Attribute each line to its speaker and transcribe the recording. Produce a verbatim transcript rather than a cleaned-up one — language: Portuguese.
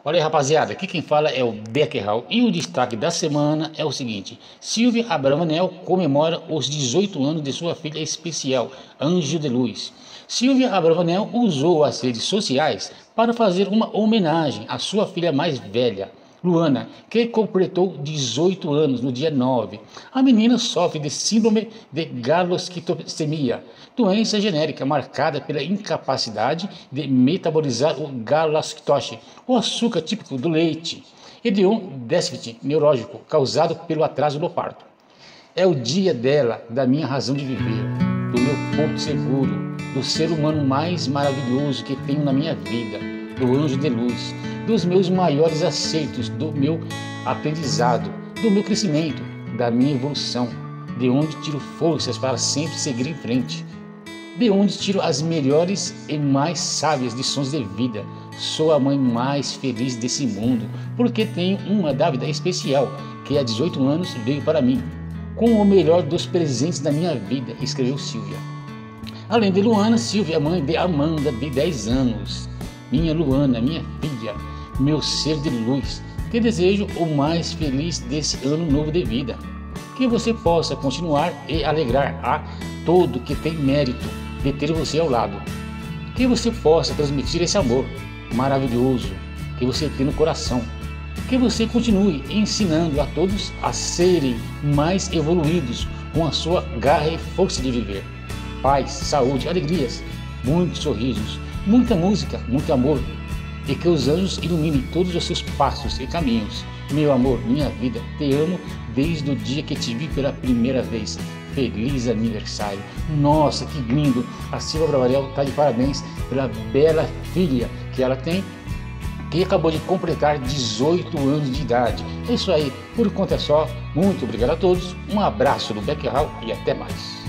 Speaker 1: Olha aí, rapaziada, aqui quem fala é o Beckerhal e o destaque da semana é o seguinte: Silvia Abravanel comemora os dezoito anos de sua filha especial, Anjo de Luz. Silvia Abravanel usou as redes sociais para fazer uma homenagem à sua filha mais velha, Luana, que completou dezoito anos no dia nove. A menina sofre de síndrome de galactosemia, doença genérica marcada pela incapacidade de metabolizar o galactose, o açúcar típico do leite, e de um déficit neurológico causado pelo atraso do parto. É o dia dela, da minha razão de viver, do meu porto seguro, do ser humano mais maravilhoso que tenho na minha vida, do anjo de luz, dos meus maiores aceitos, do meu aprendizado, do meu crescimento, da minha evolução, de onde tiro forças para sempre seguir em frente, de onde tiro as melhores e mais sábias lições de vida. Sou a mãe mais feliz desse mundo, porque tenho uma dávida especial, que há dezoito anos veio para mim, com o melhor dos presentes da minha vida, escreveu Silvia. Além de Luana, Silvia é mãe de Amanda, de dez anos. Minha Luana, minha filha, meu ser de luz, te desejo o mais feliz desse ano novo de vida. Que você possa continuar e alegrar a todo que tem mérito de ter você ao lado. Que você possa transmitir esse amor maravilhoso que você tem no coração. Que você continue ensinando a todos a serem mais evoluídos com a sua garra e força de viver. Paz, saúde, alegrias, muitos sorrisos, muita música, muito amor, e que os anjos iluminem todos os seus passos e caminhos. Meu amor, minha vida, te amo desde o dia que te vi pela primeira vez. Feliz aniversário! Nossa, que lindo! A Silvia Abravanel está de parabéns pela bela filha que ela tem, que acabou de completar dezoito anos de idade. É isso aí, por conta é só. Muito obrigado a todos, um abraço do Beckerhal e até mais.